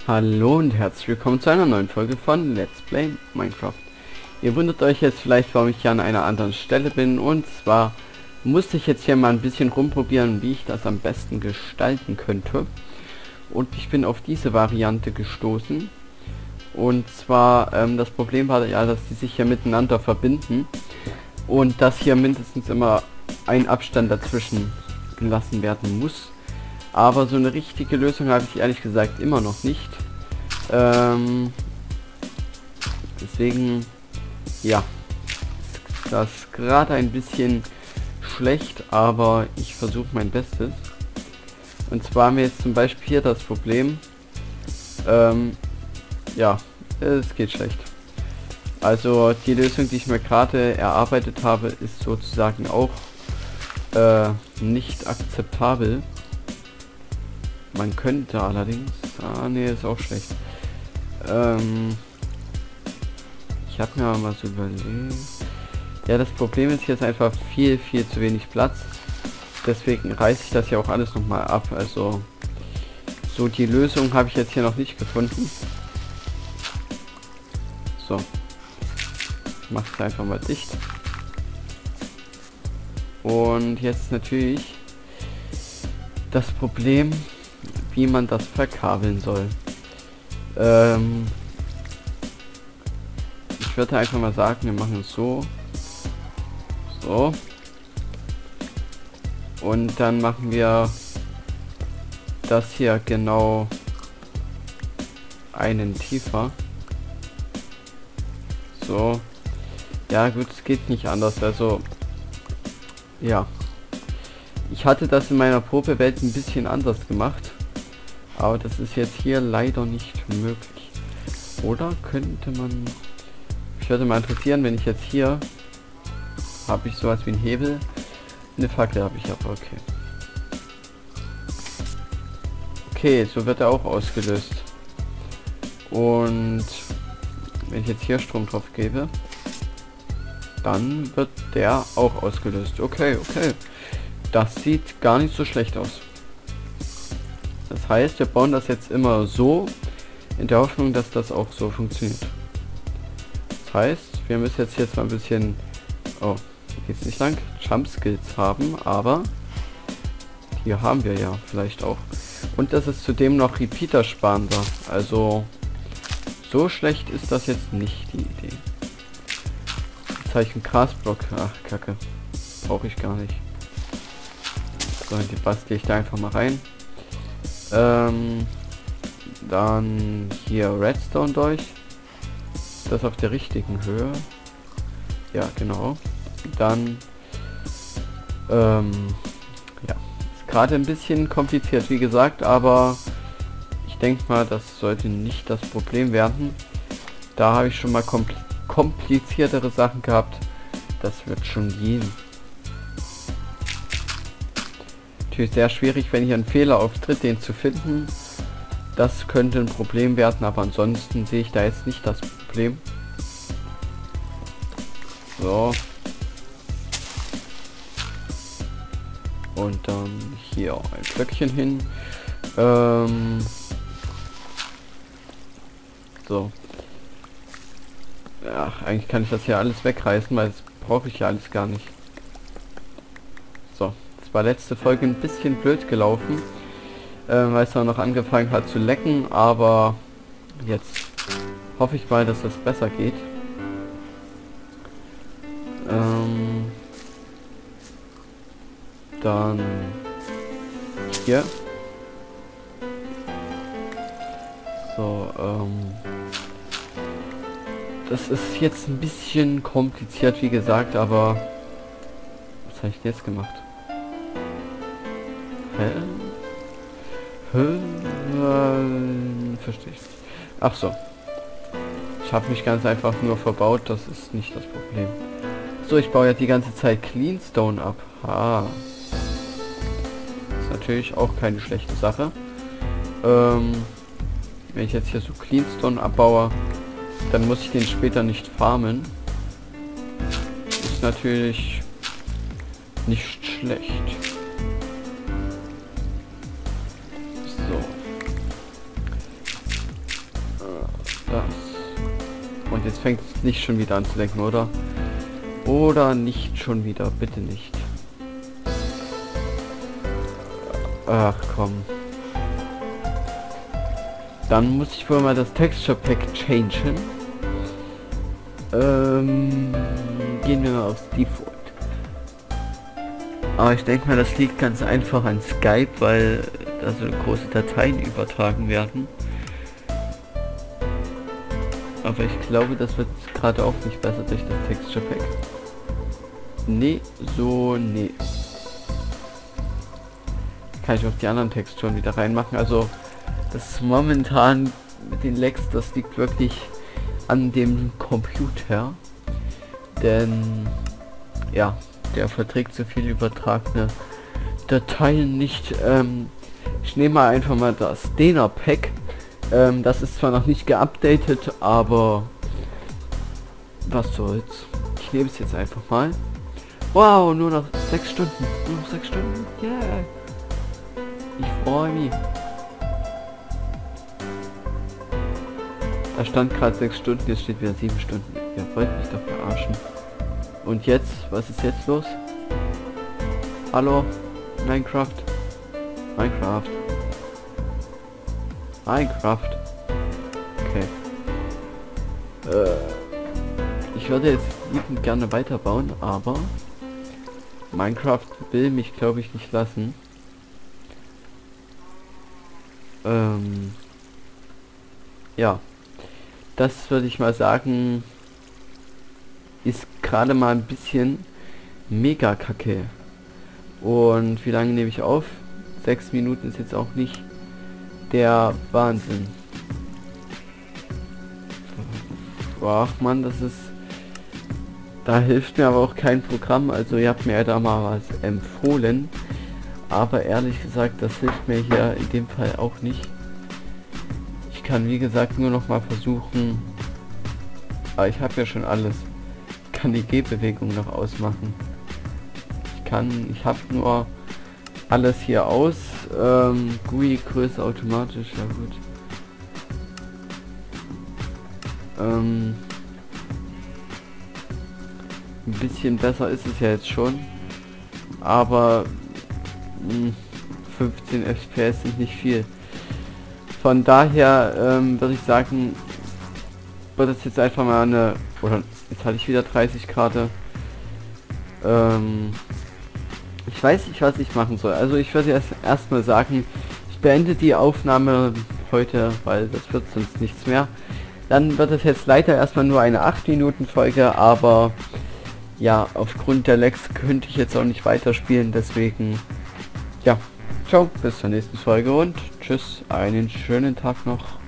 Hallo und herzlich willkommen zu einer neuen Folge von Let's Play Minecraft. Ihr wundert euch jetzt vielleicht, warum ich hier an einer anderen Stelle bin, und zwar musste ich jetzt hier mal ein bisschen rumprobieren, wie ich das am besten gestalten könnte. Und ich bin auf diese Variante gestoßen. Und zwar, das Problem war ja, dass die sich hier miteinander verbinden und dass hier mindestens immer ein Abstand dazwischen gelassen werden muss. Aber so eine richtige Lösung habe ich ehrlich gesagt immer noch nicht. Deswegen, ja, ist das gerade ein bisschen schlecht, aber ich versuche mein Bestes. Und zwar haben wir jetzt zum Beispiel hier das Problem, ja, es geht schlecht. Also die Lösung, die ich mir gerade erarbeitet habe, ist sozusagen auch nicht akzeptabel. Man könnte allerdings... ne, ist auch schlecht. Ich habe mir mal so überlegt... Ja, das Problem ist, hier ist einfach viel zu wenig Platz. Deswegen reiße ich das ja auch alles nochmal ab. Also, so die Lösung habe ich jetzt hier noch nicht gefunden. So. Ich mache es einfach mal dicht. Und jetzt natürlich das Problem, wie man das verkabeln soll. Ich würde einfach mal sagen, wir machen es so. So. Und dann machen wir das hier genau einen tiefer. So. Ja gut, es geht nicht anders. Also, ja. Ich hatte das in meiner Probewelt ein bisschen anders gemacht. Aber das ist jetzt hier leider nicht möglich. Oder könnte man... Ich würde mal interessieren, wenn ich jetzt hier... Habe ich sowas wie einen Hebel. Eine Fackel habe ich aber, okay. Okay, so wird er auch ausgelöst. Und... Wenn ich jetzt hier Strom drauf gebe... Dann wird der auch ausgelöst. Okay. Das sieht gar nicht so schlecht aus. Das heißt, wir bauen das jetzt immer so, in der Hoffnung, dass das auch so funktioniert. Das heißt, wir müssen jetzt mal ein bisschen, oh, hier geht's nicht lang, Jump Skills haben, aber hier haben wir ja vielleicht auch. Und das ist zudem noch Repeater sparender. Also, so schlecht ist das jetzt nicht, die Idee. Zeichen Grasblock, ach Kacke, brauche ich gar nicht. So, die bastel ich da einfach mal rein. Dann hier Redstone durch. Das auf der richtigen Höhe. Ja, genau. Dann ja, ist gerade ein bisschen kompliziert, wie gesagt, aber ich denke mal, das sollte nicht das Problem werden. Da habe ich schon mal kompliziertere Sachen gehabt. Das wird schon gehen. Natürlich sehr schwierig, wenn hier ein Fehler auftritt, den zu finden. Das könnte ein Problem werden, aber ansonsten sehe ich da jetzt nicht das Problem. So. Und dann hier ein Blöckchen hin. So. Ja, eigentlich kann ich das hier alles wegreißen, weil das brauche ich ja alles gar nicht. So. War letzte Folge ein bisschen blöd gelaufen, weil es auch noch angefangen hat zu lecken, aber jetzt hoffe ich mal, dass das besser geht. Dann hier. So, das ist jetzt ein bisschen kompliziert, wie gesagt, aber was habe ich denn jetzt gemacht? Verstehe ich. Ach so. Ich habe mich ganz einfach nur verbaut, das ist nicht das Problem. So, ich baue ja die ganze Zeit Cleanstone ab. Ist natürlich auch keine schlechte Sache. Wenn ich jetzt hier so Cleanstone abbaue, dann muss ich den später nicht farmen. Ist natürlich nicht schlecht. jetzt fängt es nicht schon wieder an zu lenken, oder? Oder nicht schon wieder, bitte nicht. Ach komm. Dann muss ich wohl mal das Texture Pack changen. Gehen wir mal aufs Default. Aber ich denke mal, das liegt ganz einfach an Skype, weil da so große Dateien übertragen werden. Aber ich glaube, das wird gerade auch nicht besser durch das Texture Pack. Nee, so, nee. Kann ich auch die anderen Texturen wieder reinmachen. Also, das momentan mit den Lags, das liegt wirklich an dem Computer. Denn, ja, der verträgt so viel übertragene Dateien nicht. Ich nehme mal einfach mal das Dena Pack. Das ist zwar noch nicht geupdatet, aber was soll's. Ich nehme es jetzt einfach mal. Wow, nur noch 6 Stunden. Nur noch 6 Stunden. Yeah. Ich freue mich. Da stand gerade 6 Stunden, jetzt steht wieder 7 Stunden. Ihr wollt mich doch verarschen. Und jetzt? Was ist jetzt los? Hallo? Minecraft? Minecraft? Minecraft? Okay. Ich würde jetzt liebend gerne weiterbauen, aber Minecraft will mich, glaube ich, nicht lassen. Ja. Das würde ich mal sagen, ist gerade mal ein bisschen mega kacke. Und wie lange nehme ich auf? 6 Minuten ist jetzt auch nicht der Wahnsinn. Ach man, das ist... Da hilft mir aber auch kein Programm. Also ihr habt mir ja da mal was empfohlen. Aber ehrlich gesagt, das hilft mir hier in dem Fall auch nicht. Ich kann wie gesagt nur noch mal versuchen. Aber ich habe ja schon alles. Ich kann die Gehbewegung noch ausmachen. Ich habe nur alles hier aus. GUI Größe automatisch, ja gut. Ein bisschen besser ist es ja jetzt schon. Aber 15 FPS sind nicht viel. Von daher würde ich sagen, wird es jetzt einfach mal eine... Oder jetzt hatte ich wieder 30 Grad. Ich weiß nicht, was ich machen soll. Also ich würde erstmal sagen, ich beende die Aufnahme heute, weil das wird sonst nichts mehr. Dann wird es jetzt leider erstmal nur eine 8 Minuten Folge, aber ja, aufgrund der Lags könnte ich jetzt auch nicht weiterspielen, deswegen ja, ciao, bis zur nächsten Folge und tschüss, einen schönen Tag noch.